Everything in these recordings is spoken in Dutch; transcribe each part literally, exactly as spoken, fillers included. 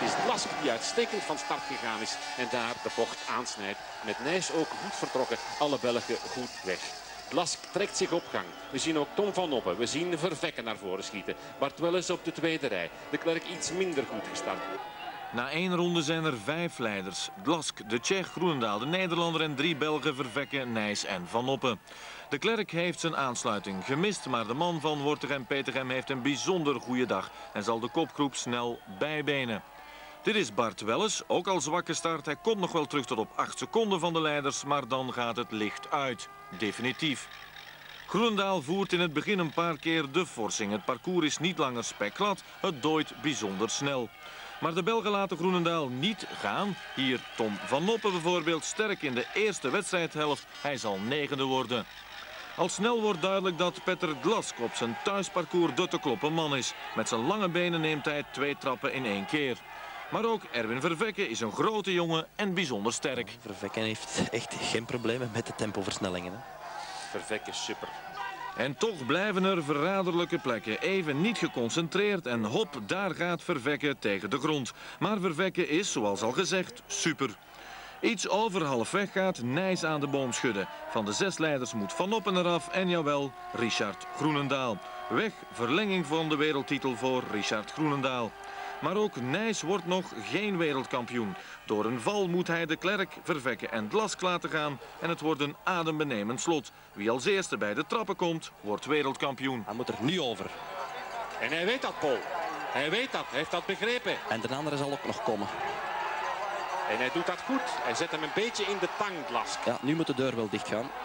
is Blask die uitstekend van start gegaan is en daar de bocht aansnijdt. Met Nijs ook goed vertrokken, alle Belgen goed weg. Blask trekt zich op gang. We zien ook Tom van Noppen. We zien Vervekke naar voren schieten. Bart Welles op de tweede rij. De Klerk iets minder goed gestart. Na één ronde zijn er vijf leiders. Blask, de Tsjech, Groenendaal, de Nederlander en drie Belgen, Vervekke, Nijs en Van Noppen. De Klerk heeft zijn aansluiting gemist, maar de man van Wortegem-Petegem heeft een bijzonder goede dag en zal de kopgroep snel bijbenen. Dit is Bart Welles, ook al zwakke start. Hij komt nog wel terug tot op acht seconden van de leiders, maar dan gaat het licht uit. Definitief. Groenendaal voert in het begin een paar keer de forsing. Het parcours is niet langer spekglad, het dooit bijzonder snel. Maar de Belgen laten Groenendaal niet gaan. Hier Tom van Noppen bijvoorbeeld, sterk in de eerste wedstrijdhelft. Hij zal negende worden. Al snel wordt duidelijk dat Petr Glask op zijn thuisparcours de te kloppen man is. Met zijn lange benen neemt hij twee trappen in één keer. Maar ook Erwin Vervekke is een grote jongen en bijzonder sterk. Vervekke heeft echt geen problemen met de tempoversnellingen. Hè? Vervekke super. En toch blijven er verraderlijke plekken. Even niet geconcentreerd en hop, daar gaat Vervekke tegen de grond. Maar Vervekke is, zoals al gezegd, super. Iets over halfweg gaat Nijs aan de boom schudden. Van de zes leiders moet Van Noppen eraf en jawel, Richard Groenendaal. Weg, verlenging van de wereldtitel voor Richard Groenendaal. Maar ook Nijs wordt nog geen wereldkampioen. Door een val moet hij de Klerk, Vervekke en Blask laten gaan. En het wordt een adembenemend slot. Wie als eerste bij de trappen komt, wordt wereldkampioen. Hij moet er nu over. En hij weet dat, Paul. Hij weet dat, hij heeft dat begrepen. En de andere zal ook nog komen. En hij doet dat goed. Hij zet hem een beetje in de tang, Blask. Ja, nu moet de deur wel dicht gaan.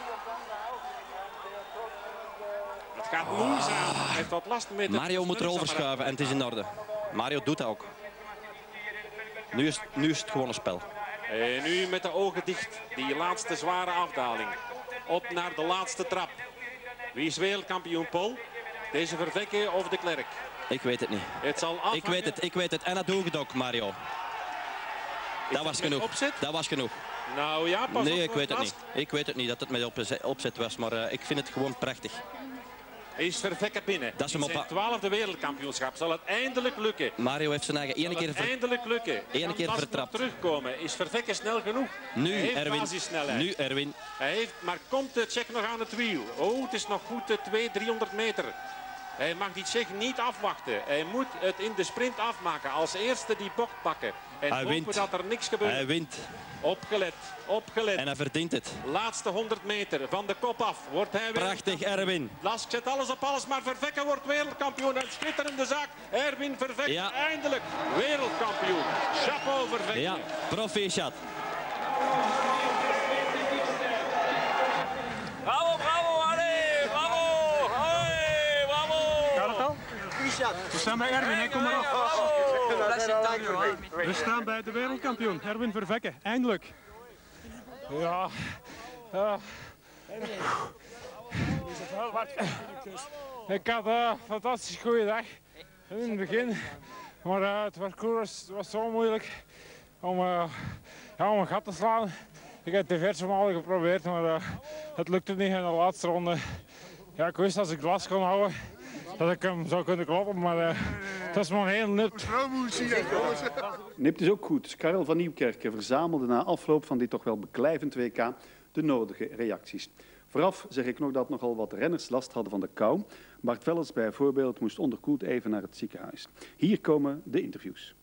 Het gaat moeizaam. Hij heeft wat last met Mario moet er overschuiven en het is in orde. Mario doet dat ook. Nu is, nu is het gewoon een spel. En nu met de ogen dicht. Die laatste zware afdaling. Op naar de laatste trap. Wie is wereldkampioen, Paul? Deze Vervekke of de Klerk? Ik weet het niet. Het zal afhangen. Ik weet het, ik weet het. En dat doe ik ook, Mario. Is dat was met genoeg. opzet? Dat was genoeg. Nou ja, pas nee, op. ik weet het Blask. niet. Ik weet het niet dat het met opzet, opzet was, maar uh, ik vind het gewoon prachtig. Is Vervekke binnen. Dat is In hem op- zijn twaalfde wereldkampioenschap. Zal het eindelijk lukken? Mario heeft zijn eigen ene Zal keer het ver... eindelijk lukken? Ene Kan keer Blask vertrapt. nog terugkomen? Is Vervekke snel genoeg? Nu, Hij heeft Erwin. basissnelheid. Nu, Erwin. Hij heeft, maar komt de Tsjech nog aan het wiel? Oh, het is nog goed uh, tweehonderd, driehonderd meter. Hij mag die Tsjech niet afwachten. Hij moet het in de sprint afmaken. Als eerste die bocht pakken. En Hij hopen wint. dat er niks gebeurt. Hij wint. Opgelet, opgelet. En hij verdient het. Laatste honderd meter van de kop af. Wordt hij weer... Prachtig, Erwin. Blask zet alles op alles, maar Vervekke wordt wereldkampioen. Een schitterende zaak. Erwin Vervekke, Ja. eindelijk wereldkampioen. Chapeau Vervekke. Ja, proficiat. Bravo, bravo, allez, bravo, allez, bravo. Gaat het al? We staan bij Erwin, hè? Kom maar op. We staan bij de wereldkampioen, Erwin Vervekke, eindelijk. Ja, ja. Ik had een fantastisch goede dag in het begin, maar uh, het parcours was, was zo moeilijk om, uh, ja, om een gat te slaan. Ik heb het diverse malen geprobeerd, maar uh, het lukte niet in de laatste ronde. Ja, ik wist als ik Glask kon houden dat ik hem zou kunnen kloppen, maar uh, dat is maar heel nipt. Nipt is ook goed. Karel van Nieuwkerken verzamelde na afloop van dit toch wel beklijvend W K de nodige reacties. Vooraf zeg ik nog dat nogal wat renners last hadden van de kou. Bart Welles bijvoorbeeld moest onderkoeld even naar het ziekenhuis. Hier komen de interviews.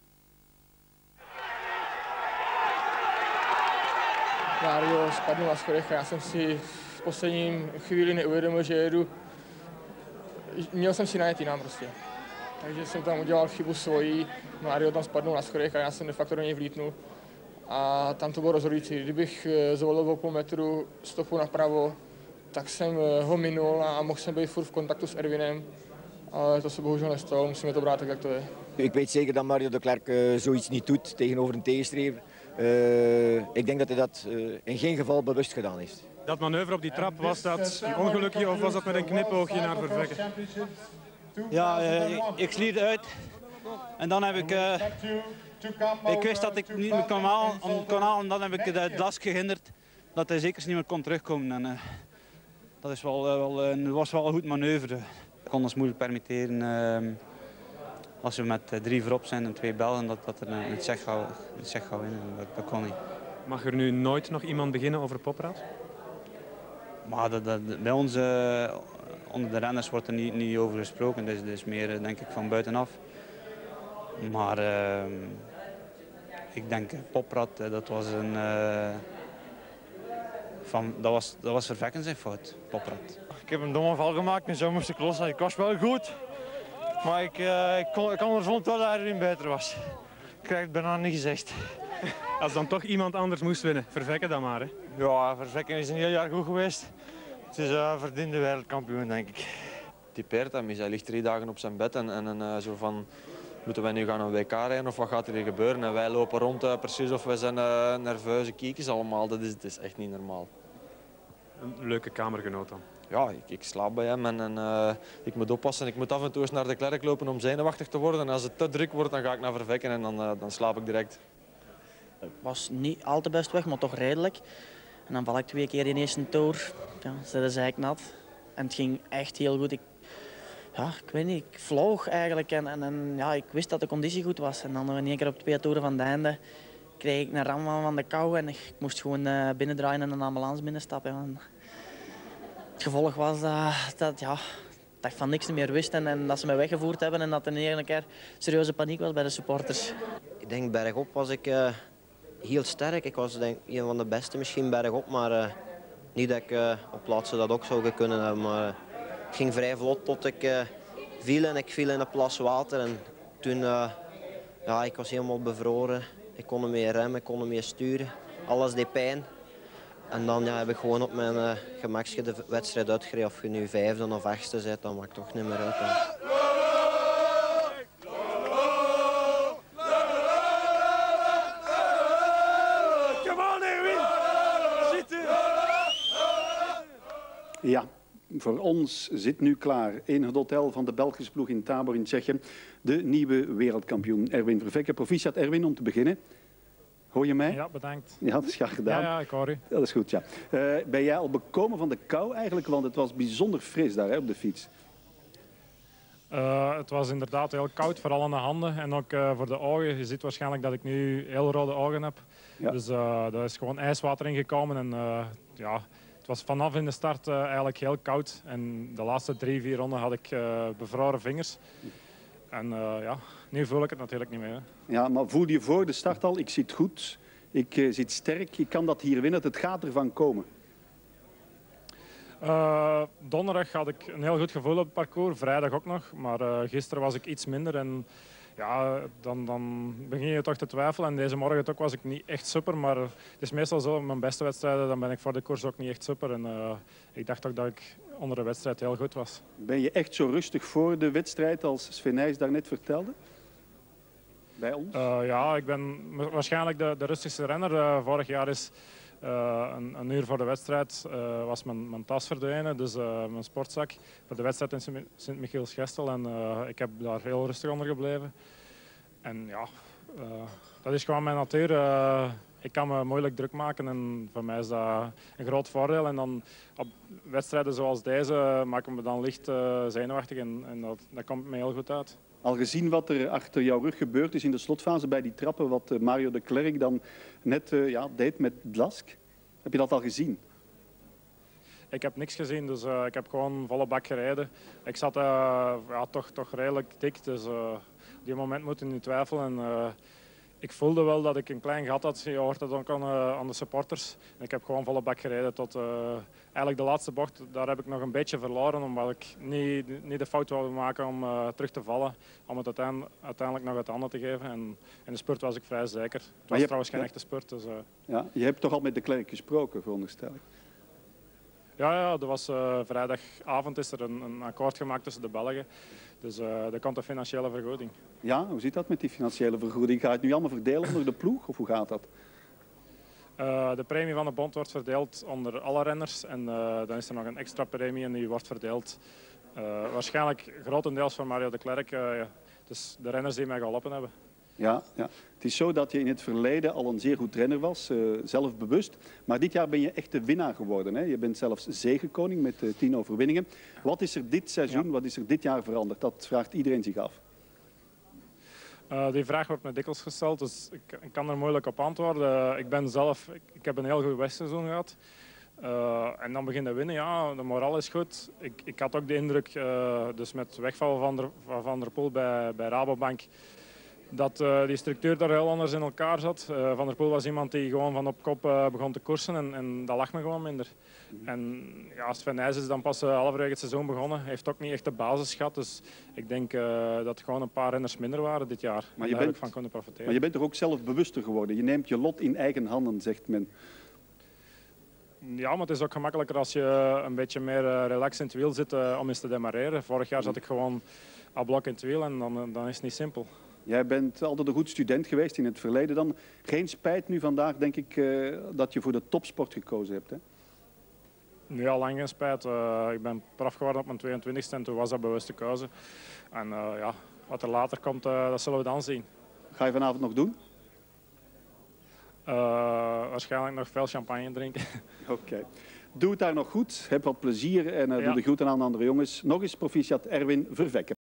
Mario spadnul na schodech a já jsem si v posledním chvíli neuvědomil, že jedu. Měl jsem si najet jinam prostě. Takže jsem tam udělal chybu svojí, Mario tam spadnul na schodech a já jsem de facto do něj vlítnul. A tam to bylo rozhodující. Kdybych zvolil o půl metru stopu napravo, tak jsem ho minul a mohl jsem být furt v kontaktu s Erwinem. Ale to se bohužel nestalo, musíme to brát tak, jak to je. Ik weet zeker dat Mario de Klerk uh, zoiets niet doet tegenover een tegenstrever. Uh, ik denk dat hij dat uh, in geen geval bewust gedaan heeft. Dat manoeuvre op die trap, was dat een ongelukje of was dat met een knipoogje naar Vervekke? Ja, uh, ik slierde uit en dan heb ik... Uh, ik wist dat ik niet meer kon halen, kon halen en dan heb ik de Blask gehinderd dat hij zeker niet meer kon terugkomen. En, uh, dat is wel, uh, wel, uh, was wel een goed manoeuvre. Ik kon ons moeilijk permitteren uh, als we met drie voorop zijn en twee Belgen, dat, dat er een Tsjech gaat, een Tsjech gaat winnen. Dat, dat kon niet. Mag er nu nooit nog iemand beginnen over Poprad? Maar dat, dat, bij ons, uh, onder de renners, wordt er niet, niet over gesproken. Dus, dus meer, denk ik, van buitenaf. Maar uh, ik denk, Poprad, dat was een... Uh, van, dat, was, dat was Vervekken zijn fout, Poprad. Ik heb een domme val gemaakt en zo moest ik lossen. Ik was wel goed, maar ik, uh, ik, kon, ik kan er vond wel dat Erwin beter was. Ik krijg het bijna niet gezegd. Als dan toch iemand anders moest winnen, Vervekken dan maar. Hè? Ja, Vervekken is een heel jaar goed geweest. Het is een uh, verdiende wereldkampioen, denk ik. Typeert hem, hij ligt drie dagen op zijn bed en, en uh, zo van... Moeten wij nu gaan een W K rijden of wat gaat er hier gebeuren? En wij lopen rond uh, precies of wij zijn uh, nerveuze kiekjes allemaal. Dat is, dat is echt niet normaal. Een leuke kamergenoot dan? Ja, ik, ik slaap bij hem en, en uh, ik moet oppassen. Ik moet af en toe eens naar de Klerk lopen om zenuwachtig te worden. En als het te druk wordt, dan ga ik naar Vervekken en dan, uh, dan slaap ik direct. Het was niet al te best weg, maar toch redelijk. En dan val ik twee keer in de eerste toer. Ja, zit de zeik nat. En het ging echt heel goed. Ik, ja, ik weet niet, ik vloog eigenlijk en, en, en ja, ik wist dat de conditie goed was. En dan in één keer op twee toeren van het einde kreeg ik een ram van de kou en ik moest gewoon uh, binnendraaien en een ambulance binnenstappen. En het gevolg was dat, dat, ja, dat ik van niks meer wist en, en dat ze me weggevoerd hebben en dat er in één keer serieuze paniek was bij de supporters. Ik denk bergop was ik uh, heel sterk. Ik was denk een van de beste misschien bergop, maar uh, niet dat ik uh, op plaatsen dat ook zou kunnen hebben. Maar, uh, het ging vrij vlot tot ik uh, viel en ik viel in een plas water. En toen, uh, ja, ik was helemaal bevroren. Ik kon niet meer remmen, ik kon niet meer sturen. Alles deed pijn. En dan ja, heb ik gewoon op mijn uh, gemakje de wedstrijd uitgereden. Of je nu vijfde of achtste bent, dat maakt toch niet meer uit. Dan. Ja, voor ons zit nu klaar in het hotel van de Belgische ploeg in Tabor in Tsjechië de nieuwe wereldkampioen Erwin Vervekken. Proficiat Erwin, om te beginnen. Hoor je mij? Ja, bedankt. Ja, dat is graag gedaan. Ja, ja, ik hoor u. Dat is goed, ja. Uh, ben jij al bekomen van de kou eigenlijk? Want het was bijzonder fris daar hè, op de fiets. Uh, het was inderdaad heel koud, vooral aan de handen en ook uh, voor de ogen. Je ziet waarschijnlijk dat ik nu heel rode ogen heb. Ja. Dus uh, er is gewoon ijswater ingekomen en uh, ja... Het was vanaf in de start uh, eigenlijk heel koud en de laatste drie, vier ronden had ik uh, bevroren vingers. En uh, ja, nu voel ik het natuurlijk niet meer. Hè. Ja, maar voel je voor de start al, ik zit goed, ik uh, zit sterk, ik kan dat hier winnen, het gaat ervan komen? Uh, donderdag had ik een heel goed gevoel op het parcours, vrijdag ook nog, maar uh, gisteren was ik iets minder. En, ja, dan, dan begin je toch te twijfelen. En deze morgen ook was ik niet echt super. Maar het is meestal zo, mijn beste wedstrijden, dan ben ik voor de koers ook niet echt super. En uh, ik dacht ook dat ik onder de wedstrijd heel goed was. Ben je echt zo rustig voor de wedstrijd als Sven Nys daarnet vertelde? Bij ons? Uh, ja, ik ben waarschijnlijk de, de rustigste renner. Uh, vorig jaar is uh, een, een uur voor de wedstrijd uh, was mijn, mijn tas verdwenen. Dus uh, mijn sportzak voor de wedstrijd in Sint-Michiels-Gestel. En uh, ik heb daar heel rustig onder gebleven. En ja, uh, dat is gewoon mijn natuur. Uh, ik kan me moeilijk druk maken en voor mij is dat een groot voordeel. En dan op wedstrijden zoals deze maken me dan licht uh, zenuwachtig en, en dat, dat komt me heel goed uit. Al gezien wat er achter jouw rug gebeurd is in de slotfase bij die trappen, wat Mario de Klerk dan net uh, ja, deed met Blask, heb je dat al gezien? Ik heb niks gezien, dus uh, ik heb gewoon volle bak gereden. Ik zat uh, ja, toch, toch redelijk dik, dus uh, op die moment moet je niet twijfelen. En, uh, ik voelde wel dat ik een klein gat had, je hoort dat ook aan, uh, aan de supporters. En ik heb gewoon volle bak gereden tot uh, eigenlijk de laatste bocht. Daar heb ik nog een beetje verloren, omdat ik niet, niet de fout wilde maken om uh, terug te vallen. Om het uiteindelijk, uiteindelijk nog uit de handen te geven. En in de spurt was ik vrij zeker. Het was trouwens geen ja. echte spurt. Dus, uh... ja, je hebt toch al met de Klerk gesproken, veronderstel ik? Ja, ja, er was, uh, vrijdagavond is er een, een akkoord gemaakt tussen de Belgen. Dus uh, er komt een financiële vergoeding. Ja, hoe zit dat met die financiële vergoeding? Ga je het nu allemaal verdelen onder de ploeg of hoe gaat dat? Uh, de premie van de bond wordt verdeeld onder alle renners. En uh, dan is er nog een extra premie en die wordt verdeeld uh, waarschijnlijk grotendeels voor Mario de Klerk. Uh, dus de renners die mij geholpen hebben. Ja, ja, het is zo dat je in het verleden al een zeer goed renner was, uh, zelfbewust. Maar dit jaar ben je echt de winnaar geworden. Hè? Je bent zelfs zegenkoning met uh, tien overwinningen. Wat is er dit seizoen, ja. wat is er dit jaar veranderd? Dat vraagt iedereen zich af. Uh, die vraag wordt me dikwijls gesteld, dus ik, ik kan er moeilijk op antwoorden. Ik ben zelf, ik, ik heb een heel goed wegseizoen gehad. Uh, en dan begin je winnen, ja, de moraal is goed. Ik, ik had ook de indruk, uh, dus met wegval van der, van Van der Poel bij, bij Rabobank, dat uh, die structuur daar heel anders in elkaar zat. Uh, Van der Poel was iemand die gewoon van op kop uh, begon te koersen en, en dat lag me gewoon minder. Mm. En ja, Sven Nys is dan pas uh, halverwege het seizoen begonnen. Heeft ook niet echt de basis gehad, dus ik denk uh, dat er gewoon een paar renners minder waren dit jaar. Maar je, bent, van kunnen profiteren. Maar je bent toch ook zelf bewuster geworden? Je neemt je lot in eigen handen, zegt men. Ja, maar het is ook gemakkelijker als je een beetje meer uh, relaxed in het wiel zit uh, om eens te demareren. Vorig jaar zat ik gewoon à blok in het wiel en dan, dan is het niet simpel. Jij bent altijd een goed student geweest in het verleden dan. Geen spijt nu vandaag, denk ik, uh, dat je voor de topsport gekozen hebt, hè? Nu al lang geen spijt. Uh, ik ben prof geworden op mijn tweeëntwintigste en toen was dat bewuste keuze. En uh, ja, wat er later komt, uh, dat zullen we dan zien. Ga je vanavond nog doen? Uh, waarschijnlijk nog veel champagne drinken. Oké. Okay. Doe het daar nog goed. Heb wat plezier en uh, ja. doe de groeten aan de andere jongens. Nog eens proficiat Erwin Vervecken.